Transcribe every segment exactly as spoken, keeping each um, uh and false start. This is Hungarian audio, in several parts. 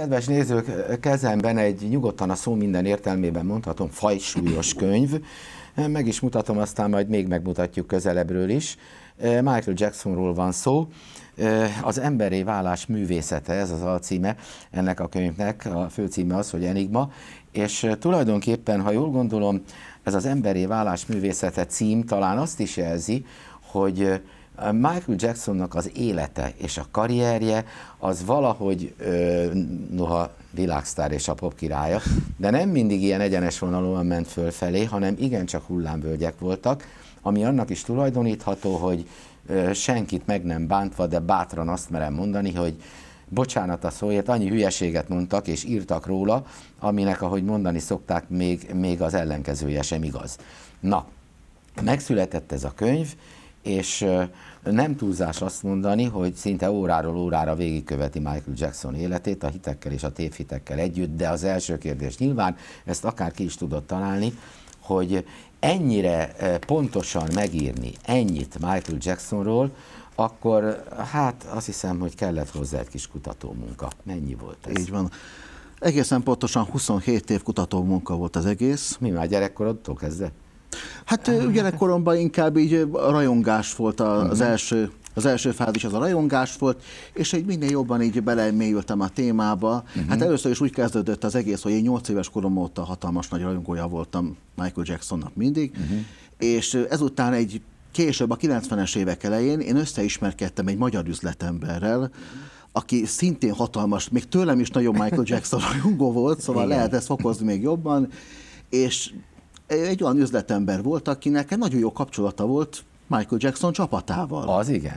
kedves nézők, kezemben egy nyugodtan a szó minden értelmében mondhatom fajsúlyos könyv. Meg is mutatom, aztán majd még megmutatjuk közelebbről is. Michael Jacksonról van szó. Az emberré válás művészete, ez az alcíme ennek a könyvnek. A főcíme az, hogy Enigma. És tulajdonképpen, ha jól gondolom, ez az emberré válás művészete cím talán azt is jelzi, hogy Michael Jacksonnak az élete és a karrierje az valahogy, noha világsztár és a pop királya, de nem mindig ilyen egyenes vonalúan ment fölfelé, hanem igencsak hullámvölgyek voltak, ami annak is tulajdonítható, hogy senkit meg nem bántva, de bátran azt merem mondani, hogy bocsánat a szóért, annyi hülyeséget mondtak és írtak róla, aminek, ahogy mondani szokták, még, még az ellenkezője sem igaz. Na, megszületett ez a könyv, és nem túlzás azt mondani, hogy szinte óráról órára végigköveti Michael Jackson életét a hitekkel és a tévhitekkel együtt, de az első kérdés nyilván, ezt akár ki is tudott találni, hogy ennyire pontosan megírni ennyit Michael Jacksonról, akkor hát azt hiszem, hogy kellett hozzá egy kis kutatómunka. Mennyi volt ez? Így van. Egészen pontosan huszonhét év kutatómunka volt az egész. Mi már gyerekkorodtól kezdve? Hát gyerekkoromban inkább így rajongás volt az uh-huh. első, az első fázis, az a rajongás volt, és egy minél jobban így belemélyültem a témába. Uh-huh. Hát először is úgy kezdődött az egész, hogy én nyolc éves korom óta hatalmas nagy rajongója voltam Michael Jacksonnak mindig, uh-huh. és ezután egy később a kilencvenes évek elején én összeismerkedtem egy magyar üzletemberrel, uh-huh. aki szintén hatalmas, még tőlem is nagyon Michael Jackson rajongó volt, szóval igen. lehet ezt fokozni még jobban, és egy olyan üzletember volt, akinek nagyon jó kapcsolata volt Michael Jackson csapatával. Az igen.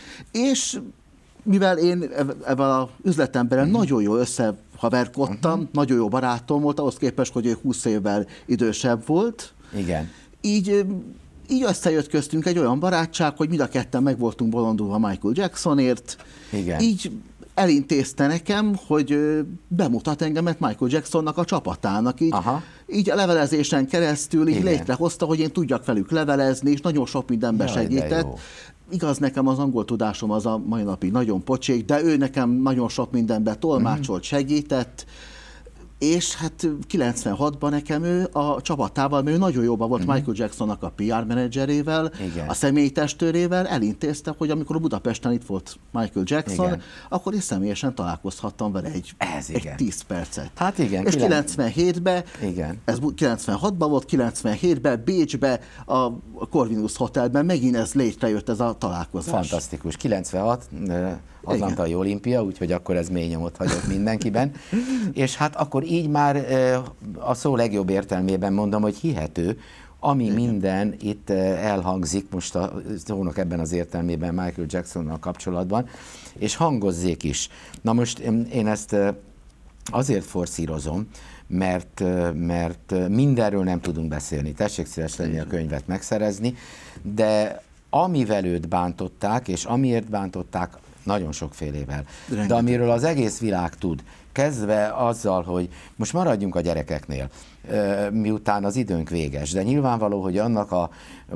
És mivel én ebben az üzletemberrel uh-huh. nagyon jó összehaverkodtam, uh-huh. nagyon jó barátom volt, ahhoz képest, hogy ő húsz évvel idősebb volt. Igen. Így, így összejött köztünk egy olyan barátság, hogy mind a ketten meg voltunk bolondulva Michael Jacksonért. Igen. Így elintézte nekem, hogy bemutat engemet Michael Jacksonnak a csapatának. Így, így a levelezésen keresztül így létrehozta, hogy én tudjak velük levelezni, és nagyon sok mindenben segített. Igaz, nekem az angol tudásom az a mai napig nagyon pocsék, de ő nekem nagyon sok mindenben tolmácsolt, segített, és hát kilencvenhatban nekem ő a csapatával, mert ő nagyon jóban volt uh-huh. Michael Jacksonnak a pé er menedzserével, igen. a személyi testőrével, elintézte, hogy amikor a Budapesten itt volt Michael Jackson, igen. akkor is személyesen találkozhattam vele egy, egy tíz percet. Hát igen. És kilencvenhétben, igen. ez kilencvenhatban volt, kilencvenhétben Bécsbe, a Corvinus Hotelben megint ez létrejött, ez a találkozás. Fantasztikus. kilencvenhat Atlantai Olimpia, úgyhogy akkor ez mély nyomot hagyott mindenkiben. És hát akkor így már a szó legjobb értelmében mondom, hogy hihető, ami igen. minden itt elhangzik most a szónak ebben az értelmében Michael Jacksonnal kapcsolatban, és hangozzék is. Na most én ezt azért forszírozom, mert, mert mindenről nem tudunk beszélni. Tessék szíves lenni a könyvet megszerezni, de amivel őt bántották, és amiért bántották, nagyon sokfélével. De amiről az egész világ tud, kezdve azzal, hogy most maradjunk a gyerekeknél, miután az időnk véges, de nyilvánvaló, hogy annak a,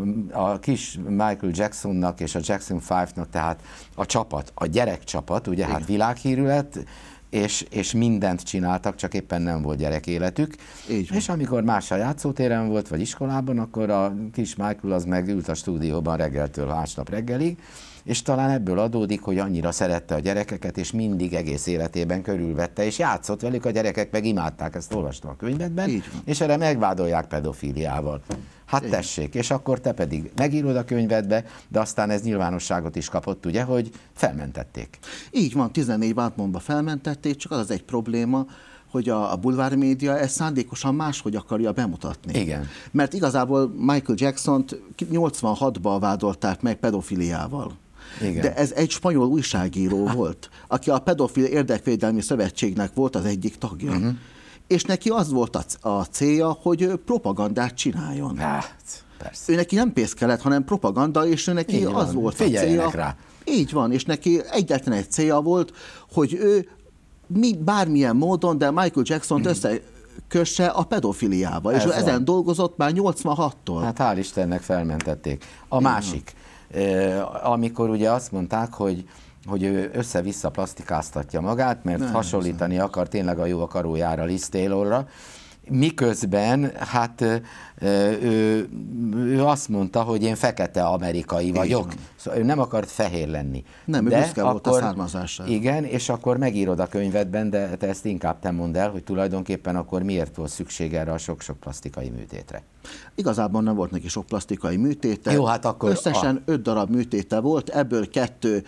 a kis Michael Jacksonnak és a Jackson ötnek, tehát a csapat, a gyerekcsapat, ugye igen. hát világhírű lett, és, és mindent csináltak, csak éppen nem volt gyerekéletük. És amikor más a játszótéren volt, vagy iskolában, akkor a kis Michael az meg ült a stúdióban reggeltől másnap reggelig, és talán ebből adódik, hogy annyira szerette a gyerekeket, és mindig egész életében körülvette, és játszott velük, a gyerekek meg imádták, ezt olvastam a könyvedben, és erre megvádolják pedofíliával. Hát így. Tessék, és akkor te pedig megírod a könyvedbe, de aztán ez nyilvánosságot is kapott, ugye, hogy felmentették. Így van, tizennégy vádlomba felmentették, csak az az egy probléma, hogy a, a bulvár média ezt szándékosan máshogy akarja bemutatni. Igen. Mert igazából Michael Jacksont nyolcvanhatban vádolták meg pedofiliával. Igen. De ez egy spanyol újságíró volt, aki a Pedofil Érdekvédelmi Szövetségnek volt az egyik tagja. Uh-huh. És neki az volt a, a célja, hogy propagandát csináljon. Hát, persze. Ő neki nem pénz kellett, hanem propaganda, és ő neki így az van. Volt Figyeljenek a célja. Rá. Így van, és neki egyetlen egy célja volt, hogy ő mi, bármilyen módon, de Michael Jackson-t mm. összekösse a pedofiliával. Ez és ezen van. Dolgozott már nyolcvanhattól. Hát hál' Istennek felmentették. A Igen. másik, amikor ugye azt mondták, hogy hogy ő össze-vissza plastikáztatja magát, mert nem, hasonlítani nem. akar tényleg a jó akarójára, Liz Taylorra, miközben hát ő, ő azt mondta, hogy én fekete amerikai vagyok, szóval ő nem akart fehér lenni. Nem, ő büszke volt a származására. Igen, és akkor megírod a könyvedben, de te ezt inkább te mondd el, hogy tulajdonképpen akkor miért volt szükség erre a sok-sok plastikai műtétre. Igazából nem volt neki sok plastikai műtéte. Jó, hát akkor összesen a... öt darab műtéte volt, ebből kettő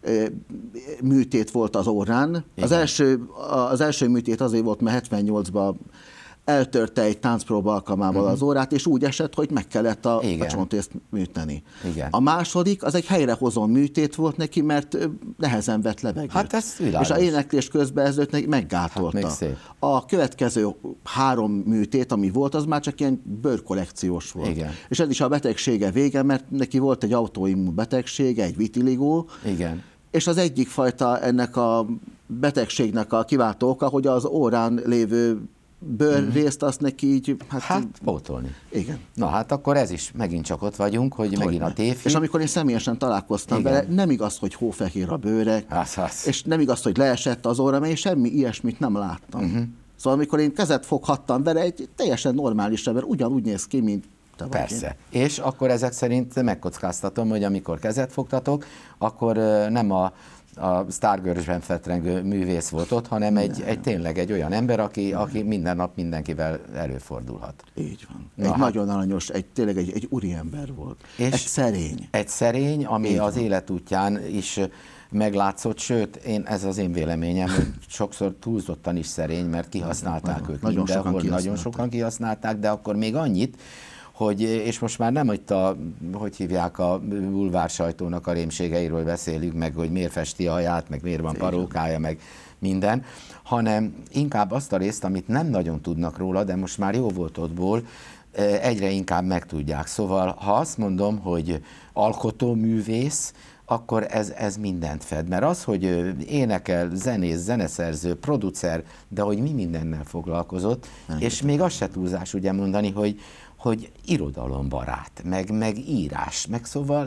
műtét volt az orrán. Az első, az első műtét azért volt, mert hetvennyolcban eltörte egy táncpróba alkalmával uh-huh. az órát, és úgy esett, hogy meg kellett a, a csontrészt műteni. Igen. A második, az egy helyrehozó műtét volt neki, mert nehezen vett levegőt. Hát ez világos. És a éneklés közben ez neki meggátolta. Hát a következő három műtét, ami volt, az már csak ilyen bőrkollekciós volt. Igen. És ez is a betegsége vége, mert neki volt egy autoimmun betegsége, egy vitiligó. Igen. És az egyik fajta ennek a betegségnek a kiváltó oka, hogy az órán lévő bőrrészt azt neki így... Hát, hát pótolni. Igen. Na hát akkor ez is, megint csak ott vagyunk, hogy, hogy megint a tévhit. És amikor én személyesen találkoztam vele, nem igaz, hogy hófehér a bőre, az, az. és nem igaz, hogy leesett az óra, mert én semmi ilyesmit nem láttam. Uh-huh. Szóval amikor én kezet foghattam vele, egy teljesen normális ember, ugyanúgy néz ki, mint te vagy. Persze. Én. És akkor ezek szerint megkockáztatom, hogy amikor kezet fogtatok, akkor nem a a sztárgörcsben fetrengő művész volt ott, hanem egy, egy tényleg egy olyan ember, aki, aki minden nap mindenkivel előfordulhat. Így van. Na, egy hát, nagyon aranyos, egy, tényleg egy, egy úriember volt. És egy szerény. Egy szerény, ami Így az van. életútján is meglátszott, sőt, én, ez az én véleményem, hogy sokszor túlzottan is szerény, mert kihasználták nagyon, őt nagyon mindenhol, sokan nagyon sokan kihasználták, de akkor még annyit, hogy, és most már nem itt a, hogy hívják, a bulvár sajtónak a rémségeiről beszélünk, meg hogy miért festi a haját, meg miért van parókája, meg minden, hanem inkább azt a részt, amit nem nagyon tudnak róla, de most már jó volt ottból, egyre inkább megtudják. Szóval, ha azt mondom, hogy alkotóművész, akkor ez, ez mindent fed. Mert az, hogy énekel, zenész, zeneszerző, producer, de hogy mi mindennel foglalkozott, nem és tudom. Még az se túlzás ugye mondani, hogy hogy irodalombarát, meg, meg írás, meg szóval,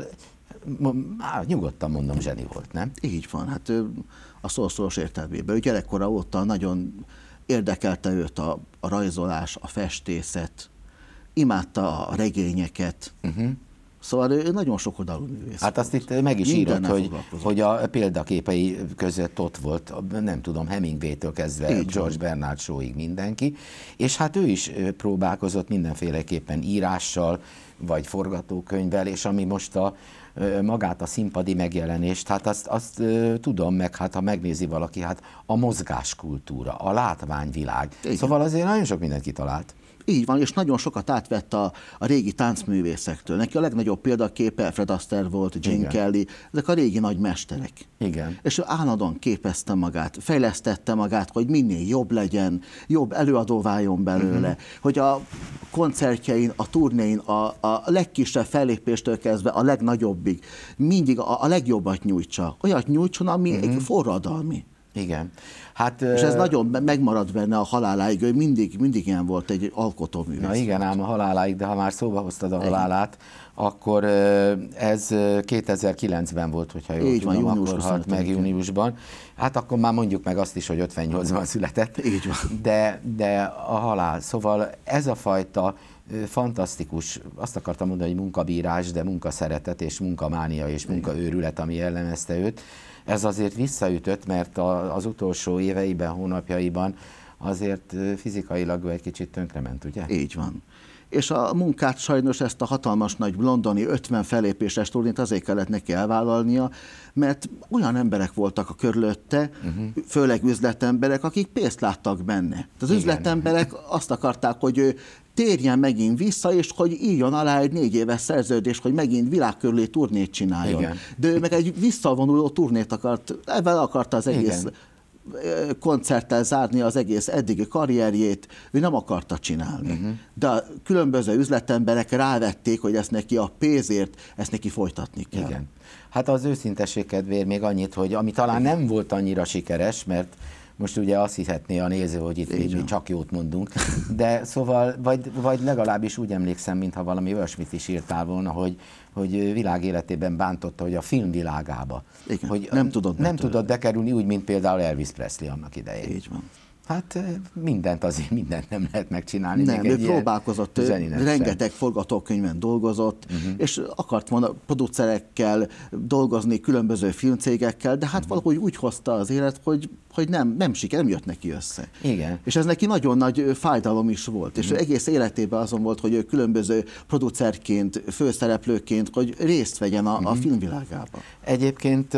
á, nyugodtan mondom, zseni volt, nem? Így van, hát a szószoros értelmében. Ő gyerekkora óta nagyon érdekelte őt a, a rajzolás, a festészet, imádta a regényeket, uh-huh. Szóval ő nagyon sokoldalú művész. Hát azt itt meg is írott, hogy, hogy a példaképei között ott volt, nem tudom, Hemingway-től kezdve így George van. Bernard Shaw-ig mindenki, és hát ő is próbálkozott mindenféleképpen írással, vagy forgatókönyvvel, és ami most a magát a színpadi megjelenést, hát azt, azt tudom, meg hát ha megnézi valaki, hát a mozgáskultúra, a látványvilág. Igen. Szóval azért nagyon sok mindent kitalált. Így van, és nagyon sokat átvett a, a régi táncművészektől. Neki a legnagyobb példaképe Fred Astaire volt, Gene Igen. Kelly, ezek a régi nagy mesterek. Igen. És ő állandóan képezte magát, fejlesztette magát, hogy minél jobb legyen, jobb előadó váljon belőle, uh-huh. hogy a koncertjein, a turnéin, a, a legkisebb fellépéstől kezdve a legnagyobbig mindig a, a legjobbat nyújtsa. Olyat nyújtson, ami uh-huh. egy forradalmi. Igen. Hát, és ez ö... nagyon megmaradt benne a haláláig, ő mindig, mindig ilyen volt egy alkotóművész. Na igen, ám a haláláig, de ha már szóba hoztad a halálát, igen. akkor ez kétezer-kilencben volt, hogyha jól így tudom, van, akkor halt meg júniusban. Hát akkor már mondjuk meg azt is, hogy ötvennyolcban született. Így van. De, de a halál, szóval ez a fajta fantasztikus, azt akartam mondani, hogy munkabírás, de munkaszeretet és munkamánia és munkaőrület, ami jellemezte őt, ez azért visszaütött, mert az utolsó éveiben, hónapjaiban azért fizikailag egy kicsit tönkrement, ugye? Így van. És a munkát sajnos ezt a hatalmas nagy londoni ötven fellépéses turnét azért kellett neki elvállalnia, mert olyan emberek voltak a körülötte, uh-huh. főleg üzletemberek, akik pénzt láttak benne. Az Igen. üzletemberek azt akarták, hogy ő térjen megint vissza, és hogy írjon alá egy négy éves szerződést, hogy megint világkörüli turnét csináljon. Igen. De ő meg egy visszavonuló turnét akart, ebben akarta az egész Igen. koncerttel zárni az egész eddigi karrierjét, ő nem akarta csinálni. Uh-huh. De a különböző üzletemberek rávették, hogy ezt neki a pénzért, ezt neki folytatni kell. Igen. Hát az őszintesség kedvéért még annyit, hogy ami talán nem volt annyira sikeres, mert most ugye azt hihetné a néző, hogy itt mi csak jót mondunk, de szóval, vagy, vagy legalábbis úgy emlékszem, mintha valami olyasmit is írtál volna, hogy, hogy világ életében bántotta, hogy a filmvilágába. Igen, hogy nem tudott nem tudott bekerülni, úgy, mint például Elvis Presley annak idején. Így van. Hát mindent azért, mindent nem lehet megcsinálni. Nem, még ő egy próbálkozott, rengeteg sem. forgatókönyvben dolgozott, uh-huh. és akart volna producerekkel dolgozni, különböző filmcégekkel, de hát uh-huh. valahogy úgy hozta az élet, hogy, hogy nem, nem siker, nem jött neki össze. Igen. És ez neki nagyon nagy fájdalom is volt, uh-huh. és egész életében azon volt, hogy ő különböző producerként, főszereplőként, hogy részt vegyen a, uh-huh. a filmvilágába. Egyébként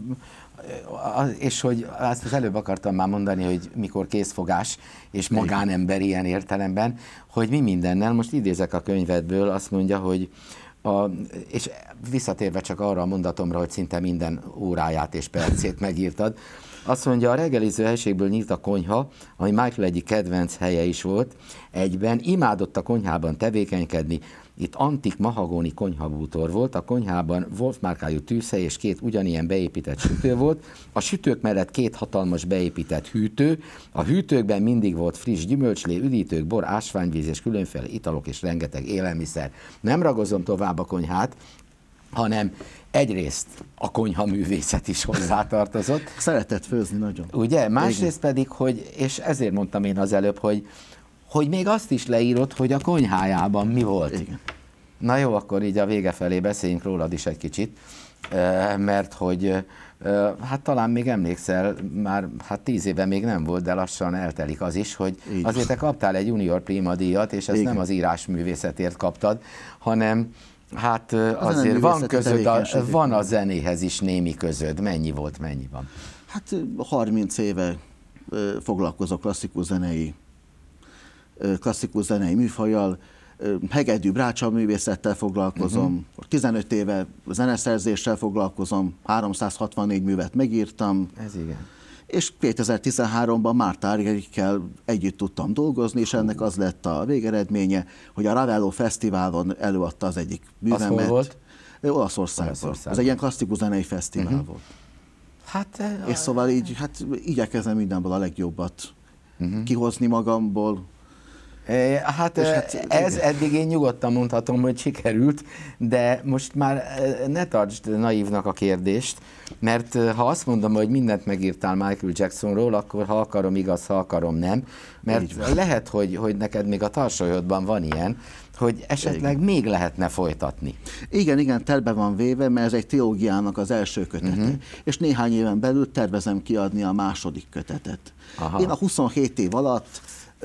és hogy azt az előbb akartam már mondani, hogy mikor készfogás és magánember ilyen értelemben, hogy mi mindennel, most idézek a könyvedből, azt mondja, hogy a, és visszatérve csak arra a mondatomra, hogy szinte minden óráját és percét megírtad, azt mondja, a reggeliző helységből nyílt a konyha, ami Michael egyik kedvenc helye is volt, egyben imádott a konyhában tevékenykedni. Itt antik mahagóni konyhabútor volt, a konyhában Wolf márkájú tűzhely és két ugyanilyen beépített sütő volt, a sütők mellett két hatalmas beépített hűtő, a hűtőkben mindig volt friss gyümölcslé, üdítők, bor, ásványvíz és különféle italok és rengeteg élelmiszer. Nem ragozom tovább a konyhát, hanem egyrészt a konyha művészet is hozzátartozott. Szeretett főzni nagyon. Ugye? Másrészt pedig, hogy, és ezért mondtam én az előbb, hogy hogy még azt is leírod, hogy a konyhájában mi volt. Igen. Na jó, akkor így a vége felé beszéljünk rólad is egy kicsit, mert hogy hát talán még emlékszel, már hát tíz éve még nem volt, de lassan eltelik az is, hogy így. Azért te kaptál egy Junior Prima díjat, és ezt Igen. nem az írásművészetért kaptad, hanem hát az azért van között, a, van a zenéhez is némi közöd. Mennyi volt, mennyi van? Hát harminc éve foglalkozok klasszikus zenei klasszikus zenei műfajjal, hegedű brácsaművészettel foglalkozom, uh-huh. tizenöt éve zeneszerzéssel foglalkozom, háromszázhatvannégy művet megírtam. Ez igen. És kétezer-tizenháromban Márta Argerikkel együtt tudtam dolgozni, és ennek az lett a végeredménye, hogy a Ravello Fesztiválon előadta az egyik művemet. Az hol volt? Olaszországban. Olaszországban. Ez egy ilyen klasszikus zenei fesztivál uh-huh. volt. Hát, és szóval így, hát igyekezem mindenből a legjobbat uh-huh. kihozni magamból. Hát, hát ez igen. Eddig én nyugodtan mondhatom, hogy sikerült, de most már ne tartsd naívnak a kérdést, mert ha azt mondom, hogy mindent megírtál Michael Jacksonról, akkor ha akarom igaz, ha akarom nem, mert lehet, hogy, hogy neked még a tarsolyodban van ilyen, hogy esetleg igen. még lehetne folytatni. Igen, igen, terve van véve, mert ez egy trilógiának az első kötete, uh-huh. és néhány éven belül tervezem kiadni a második kötetet. Aha. Én a huszonhét év alatt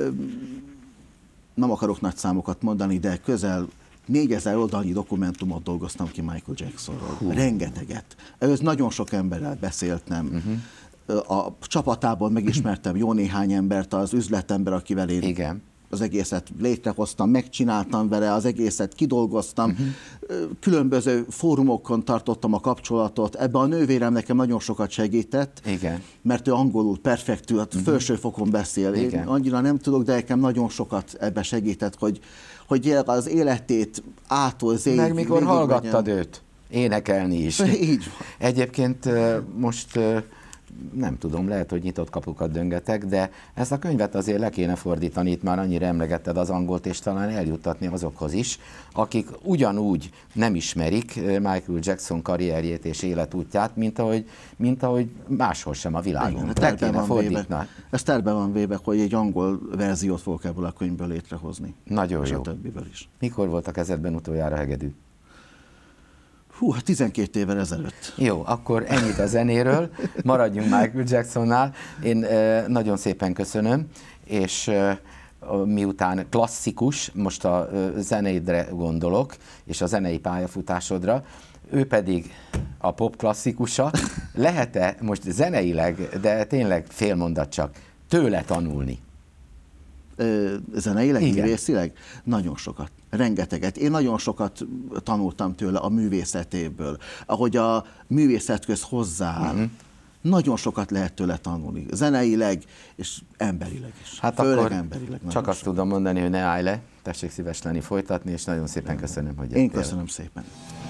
nem akarok nagy számokat mondani, de közel négyezer oldalnyi dokumentumot dolgoztam ki Michael Jacksonról. Hú. Rengeteget. Ez nagyon sok emberrel beszéltem. Uh-huh. A csapatában megismertem jó néhány embert, az üzletember, akivel én Igen. az egészet létrehoztam, megcsináltam vele, az egészet kidolgoztam. Uh-huh. Különböző fórumokon tartottam a kapcsolatot. Ebben a nővérem nekem nagyon sokat segített, Igen. mert ő angolul perfektül, uh-huh. felső fokon beszél. Igen. Én annyira nem tudok, de nekem nagyon sokat ebben segített, hogy, hogy az életét ától zéig. Meg mikor hallgattad legyen. Őt énekelni is. Így van. Egyébként most nem tudom, lehet, hogy nyitott kapukat döngetek, de ezt a könyvet azért le kéne fordítani, itt már annyira emlegetted az angolt, és talán eljuttatni azokhoz is, akik ugyanúgy nem ismerik Michael Jackson karrierjét és életútját, mint ahogy, mint ahogy máshol sem a világon. Igen, le kéne fordítani. Ez terve van véve, hogy egy angol verziót fogok ebből a könyvből létrehozni. Nagyon és jó. A többiből is. Mikor volt a kezedben utoljára hegedű? Hú, hát tizenkét évvel ezelőtt. Jó, akkor ennyit a zenéről, maradjunk Michael Jacksonnál. Én e, nagyon szépen köszönöm, és e, miután klasszikus, most a e, zenéidre gondolok, és a zenei pályafutásodra, ő pedig a pop klasszikusa, lehet-e most zeneileg, de tényleg fél mondat csak, tőle tanulni? Zeneileg, művészileg? Nagyon sokat, rengeteget. Én nagyon sokat tanultam tőle a művészetéből, ahogy a művészetköz hozzááll. Uh-huh. Nagyon sokat lehet tőle tanulni, zeneileg és emberileg is. Hát Főleg akkor emberileg. Csak azt sokat. tudom mondani, hogy ne állj le, tessék szíves lenni folytatni, és nagyon szépen köszönöm, hogy jöttél. Én köszönöm szépen.